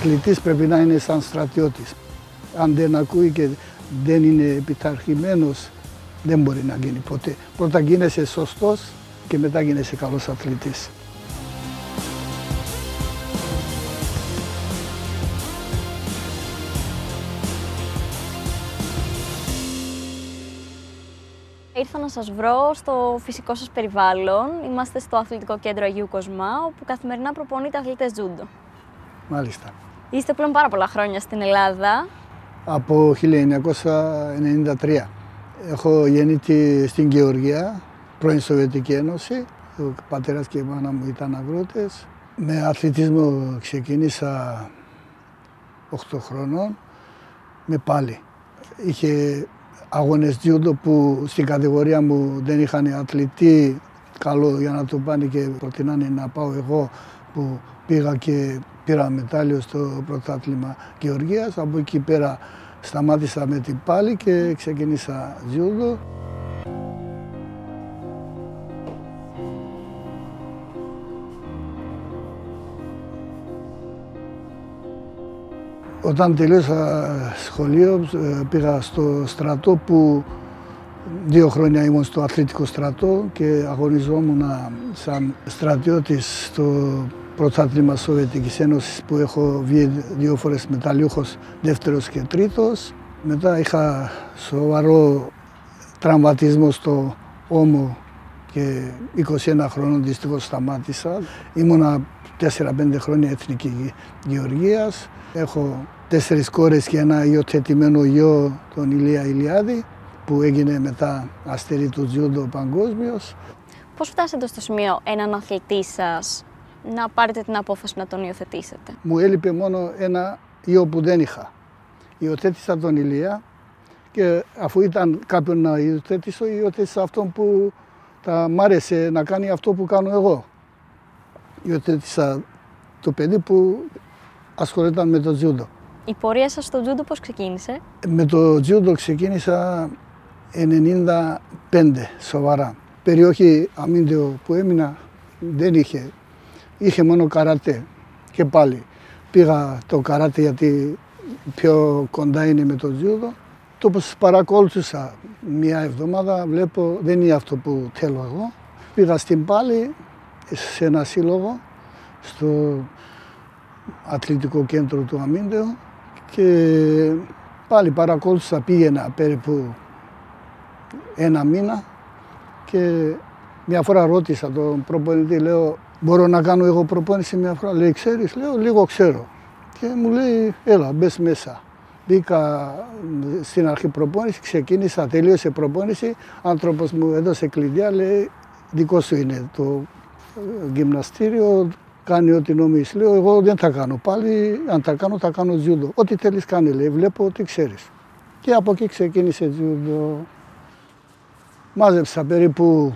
αθλητής πρέπει να είναι σαν στρατιώτης. Αν δεν ακούει και δεν είναι επιταρχημένος, δεν μπορεί να γίνει ποτέ. Πρώτα γίνεσαι σωστός και μετά γίνεσαι καλός αθλητής. Ήρθα να σας βρω στο φυσικό σας περιβάλλον. Είμαστε στο Αθλητικό Κέντρο Αγίου Κοσμά, όπου καθημερινά προπονείτε αθλητές τζούντο. Μάλιστα. Είστε πλέον πάρα πολλά χρόνια στην Ελλάδα. Από 1993. Έχω γεννηθεί στην Γεωργία, πρώην Σοβιετική Ένωση. Ο πατέρας και η μάνα μου ήταν αγρότες. Με αθλητισμό ξεκίνησα 8 χρονών με πάλι. Είχε αγώνες τζούντο που στην κατηγορία μου δεν είχαν αθλητή καλό για να το πάνε και προτείνανε να πάω εγώ, που πήγα και πήρα μετάλλιο στο πρωτάθλημα Γεωργίας. Από εκεί πέρα σταμάτησα με την πάλι και ξεκίνησα τζούντο. Όταν τελείωσα σχολείο πήγα στο στρατό, που 2 χρόνια ήμουν στο αθλητικό στρατό και αγωνιζόμουν σαν στρατιώτης στο πρωτάθλημα Σοβιετικής Ένωσης, που έχω βγει 2 φορές μεταλλιούχος, 2ος και 3ος. Μετά είχα σοβαρό τραυματισμό στο ώμο και 21 χρόνων δυστυχώς σταμάτησα. Ήμουνα 4-5 χρόνια εθνική Γεωργίας. Έχω 4 κόρες και ένα υιοθετημένο γιο, τον Ηλία Ηλιάδη, που έγινε μετά αστέρι του τζούντο παγκόσμιος. Πώς φτάσατε στο σημείο έναν αθλητή σας να πάρετε την απόφαση να τον υιοθετήσετε? Μου έλειπε μόνο ένα γιο που δεν είχα. Υιοθέτησα τον Ηλία και αφού ήταν κάποιον να υιοθετήσω, υιοθέτησα αυτόν που μ' άρεσε να κάνει αυτό που κάνω εγώ. Υιοθέτησα το παιδί που ασχολείται με το τζούντο. Η πορεία σας στο τζούντο πώς ξεκίνησε? Με το τζούντο ξεκίνησα 95 σοβαρά. Περιοχή αμύντιο που έμεινα δεν είχε μόνο καρατέ. Και πάλι πήγα το καράτε γιατί πιο κοντά είναι με το τζούντο. Το όπως παρακολούθησα μια εβδομάδα, βλέπω δεν είναι αυτό που θέλω εγώ. Πήγα στην πάλι σε ένα σύλλογο στο αθλητικό κέντρο του αμύντεου και πάλι παρακολούθησα, πήγαινα περίπου 1 μήνα και μια φορά ρώτησα τον προπονητή, λέω, μπορώ να κάνω εγώ προπόνηση μια φορά? Λέει, ξέρεις? Λέω, λίγο ξέρω. Και μου λέει, έλα, μπες μέσα. Μπήκα στην αρχή προπόνηση, ξεκίνησα, τελείωσε προπόνηση, άνθρωπος μου έδωσε κλειδιά, λέει, δικό σου είναι το γυμναστήριο, κάνει ό,τι νομίζεις. Λέω, εγώ δεν θα κάνω πάλι, αν θα κάνω τζούντο. Ό,τι θέλεις κάνει, λέει, βλέπω ότι ξέρεις. Και από εκεί ξεκίνησε τζούντο. Μάζεψα περίπου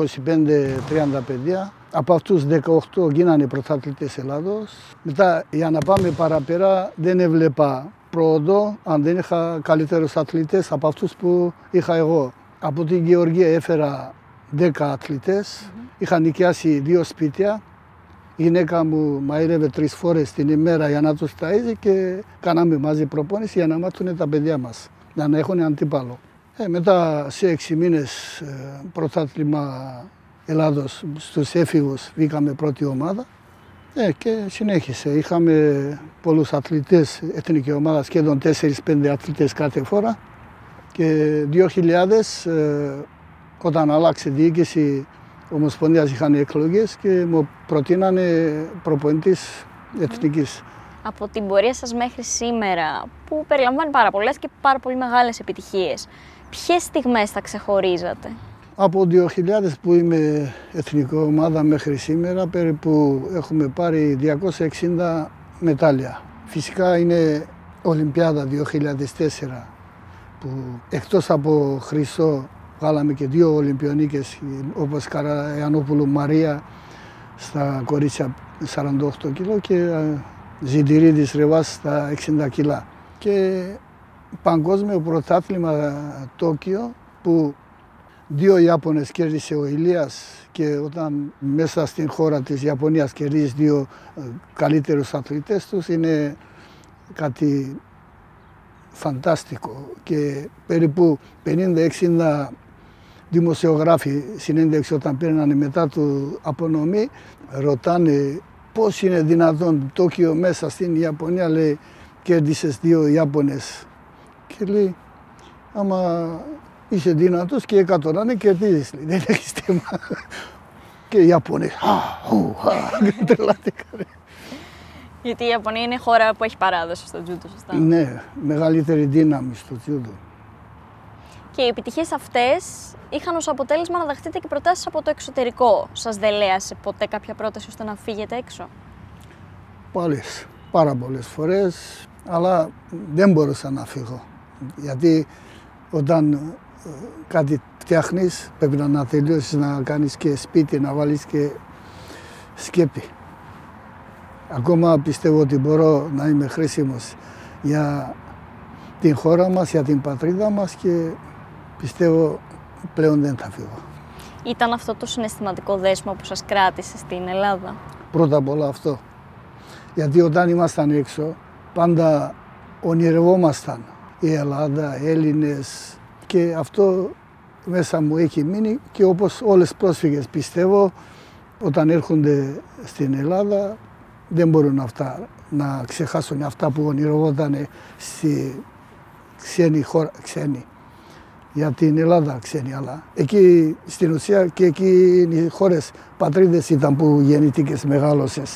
25-30 παιδιά. Από αυτούς 18 γίνανε πρωταθλητές Ελλάδος. Μετά για να πάμε παραπέρα δεν έβλεπα πρόοδο αν δεν είχα καλύτερους αθλητές από αυτούς που είχα εγώ. Από την Γεωργία έφερα 10 αθλητές. Είχα νοικιάσει 2 σπίτια. Η γυναίκα μου μαείρευε 3 φορές την ημέρα για να τους ταΐζει και κάναμε μαζί προπόνηση για να μάθουν τα παιδιά μας, να έχουν αντίπαλο. Μετά σε 6 μήνες πρωτάθλημα Ελλάδος στους έφηβους βγήκαμε πρώτη ομάδα και συνέχισε. Είχαμε πολλούς αθλητές, εθνική ομάδα, σχεδόν 4-5 αθλητές κάθε φορά και 2000 όταν άλλαξε διοίκηση Ομοσπονδίας είχαν εκλογές και μου προτείνανε προπονητής εθνικής. Από την πορεία σας μέχρι σήμερα, που περιλαμβάνει πάρα πολλές και πάρα πολύ μεγάλες επιτυχίες, ποιες στιγμές θα ξεχωρίζατε? Από 2000 που είμαι εθνική ομάδα μέχρι σήμερα, περίπου έχουμε πάρει 260 μετάλλια. Φυσικά είναι Ολυμπιάδα 2004, που εκτός από χρυσό βγάλαμε και 2 Ολυμπιονίκες, όπως Καραϊανόπουλου Μαρία στα κορίτσια 48 κιλό και Ζιντηρίδης Ρεβάς στα 60 κιλά. Και παγκόσμιο πρωτάθλημα Τόκιο, που 2 Ιάπωνες κέρδισε ο Ηλίας, και όταν μέσα στην χώρα της Ιαπωνίας κερδίζεις 2 καλύτερους αθλητές τους, είναι κάτι φαντάστικο και περίπου 50-60 δημοσιογράφοι συνέντευξη όταν πήραν μετά του απονομή ρωτάνε πώς είναι δυνατόν Τόκιο μέσα στην Ιαπωνία, λέει, κέρδισες 2 Ιάπωνες και λέει άμα είσαι δυνατός και 100 να είναι κερδίζεις, λέει, δεν έχεις θέμα. Και οι Ιαπωνές τρελάθηκαν. Γιατί η Ιαπωνία είναι χώρα που έχει παράδοση στο τζούντο, σωστά? Ναι, μεγαλύτερη δύναμη στο τζούντο. Και οι επιτυχίες αυτές είχαν ως αποτέλεσμα να δεχτείτε και προτάσεις από το εξωτερικό. Σας δελέασε ποτέ κάποια πρόταση ώστε να φύγετε έξω? Πάρα πολλές φορές, αλλά δεν μπορούσα να φύγω. Γιατί όταν κάτι φτιάχνεις πρέπει να τελειώσεις, να κάνεις και σπίτι, να βάλεις και σκέπη. Ακόμα πιστεύω ότι μπορώ να είμαι χρήσιμος για την χώρα μας, για την πατρίδα μας και πιστεύω πλέον δεν θα φύγω. Ήταν αυτό το συναισθηματικό δέσμο που σας κράτησε στην Ελλάδα? Πρώτα απ' όλα αυτό. Γιατί όταν ήμασταν έξω πάντα ονειρευόμασταν η Ελλάδα, οι Έλληνες και αυτό μέσα μου έχει μείνει και όπως όλες οι πρόσφυγες πιστεύω όταν έρχονται στην Ελλάδα δεν μπορούν να ξεχάσουν αυτά που ονειρευόταν στη ξένη χώρα, για την Ελλάδα ξένη, αλλά εκεί στην ουσία και εκεί οι χώρες πατρίδες ήταν που γεννήθηκες, μεγάλωσες.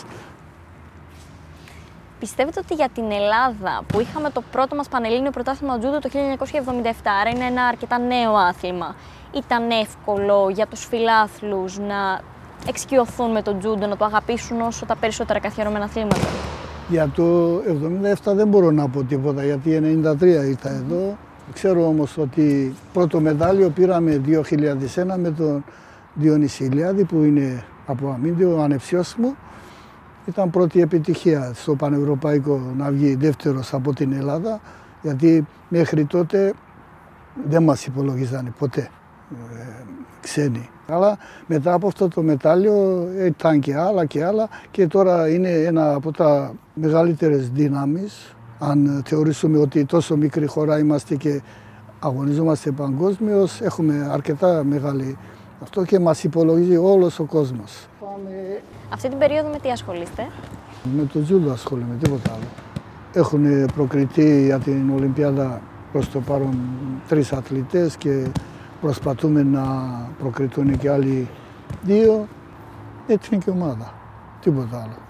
Πιστεύετε ότι για την Ελλάδα που είχαμε το πρώτο μας πανελλήνιο πρωτάθλημα τζούντο το 1977, άρα είναι ένα αρκετά νέο άθλημα, ήταν εύκολο για τους φιλάθλους να εξοικειωθούν με το τζούντο, να το αγαπήσουν όσο τα περισσότερα καθιερωμένα αθλήματα? Για το 1977 δεν μπορώ να πω τίποτα, γιατί 1993 ήρθα εδώ. Ξέρω όμως ότι πρώτο μετάλλιο πήραμε 2001 με τον Διονύση Ηλιάδη που είναι από Αμύντιο, ανεψιός μου. Ήταν πρώτη επιτυχία στο πανευρωπαϊκό να βγει δεύτερος από την Ελλάδα, γιατί μέχρι τότε δεν μας υπολογίζανε ποτέ ξένοι. Αλλά μετά από αυτό το μετάλλιο ήταν και άλλα και τώρα είναι ένα από τα μεγαλύτερες δύναμεις. Αν θεωρήσουμε ότι τόσο μικρή χώρα είμαστε και αγωνιζόμαστε παγκόσμιος, έχουμε αρκετά μεγάλη αυτό και μας υπολογίζει όλος ο κόσμος. Αυτή την περίοδο με τι ασχολείστε? Με το τζούντο ασχολούμαι, τίποτα άλλο. Έχουν προκριθεί για την Ολυμπιάδα προς το παρόν 3 αθλητές και προσπαθούμε να προκριθούν και άλλοι 2. Έτσι είναι και ομάδα, τίποτα άλλο.